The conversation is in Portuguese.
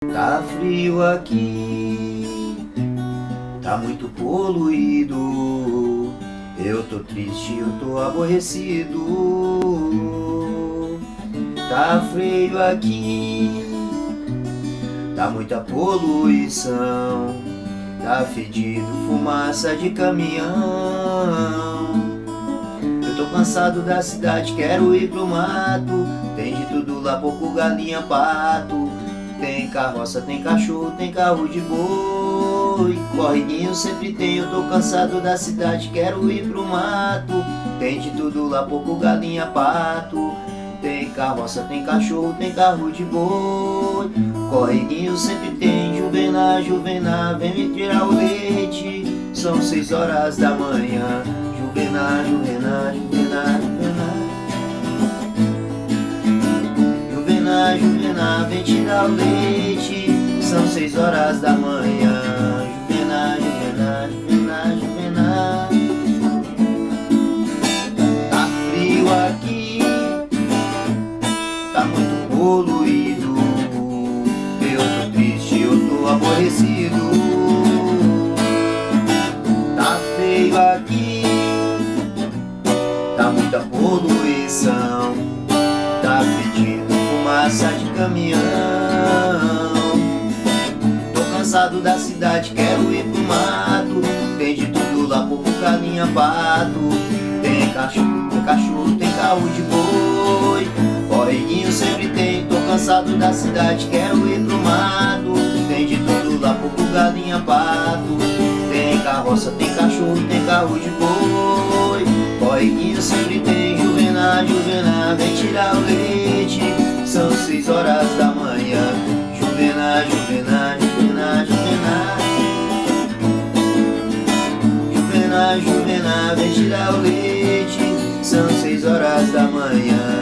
Tá frio aqui, tá muito poluído. Eu tô triste, eu tô aborrecido. Tá frio aqui, tá muita poluição. Tá fedido, fumaça de caminhão. Eu tô cansado da cidade, quero ir pro mato. Tem de tudo lá, porco, galinha, pato. Tem carroça, tem cachorro, tem carro de boi. Corridinho sempre tem, eu tô cansado da cidade, quero ir pro mato. Tem de tudo lá, porco, galinha, pato. Tem carroça, tem cachorro, tem carro de boi. Corridinho sempre tem, Juvena, Juvena, vem me tirar o leite. São 6 horas da manhã, Juvena, Juvena, Juvena, Juvena. Juvena, Juvena, vem tirar o leite. São 6 horas da manhã, Juvena, Juvena, Juvena, Juvena. Tá frio aqui, tá muito poluído. Eu tô triste, eu tô aborrecido. Tá feio aqui, tá muita poluição. Tá fedido, fumaça de caminhão. Tô cansado da cidade, quero ir pro mato. Tem de tudo lá, porco, galinha, pato. Tem cachorro, tem carro de boi. Correguinho sempre tem, tô cansado da cidade, quero ir pro mato. Tem de tudo lá, porco, galinha, pato. Tem carroça, tem cachorro, tem carro de boi. Correguinho sempre tem, Juvena, Juvena, vem tirar o leite. São 6 horas da manhã, Juvena, Juvena, Juvena, Juvena. Juvena, Juvena, vem tirar o leite. São 6 horas da manhã.